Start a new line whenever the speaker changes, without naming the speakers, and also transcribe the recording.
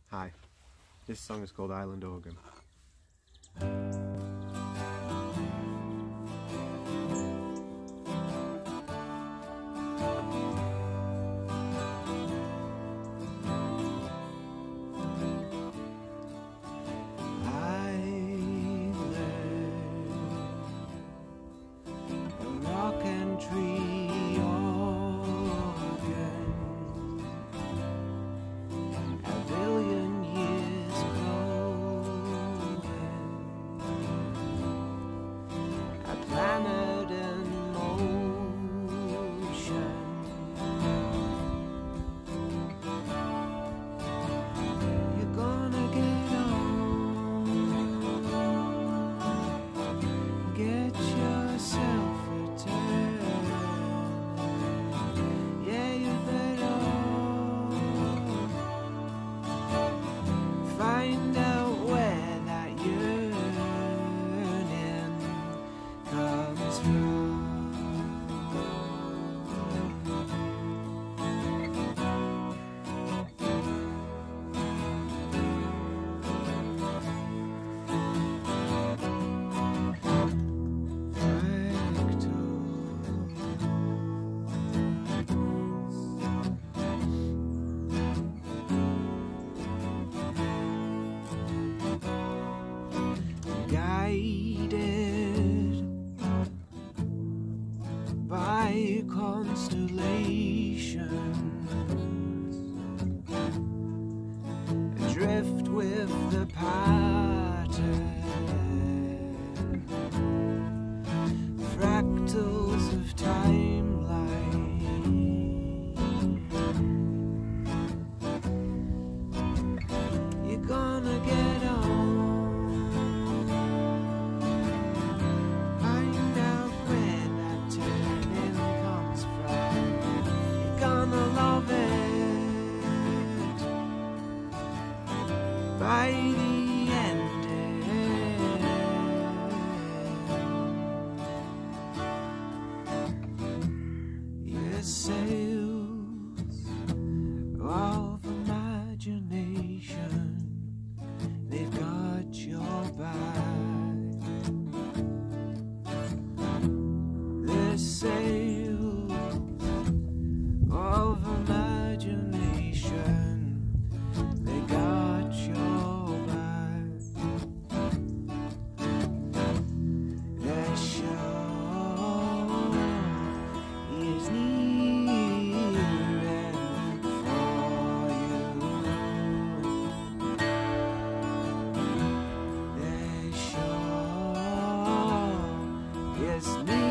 Hi, this song is called Island Organ. Guided by constellations, adrift with the pattern, fractals of timeline. You're gonna get on. By the end, your sails of imagination, they've got your back. The sails of imagination, they got your it's me.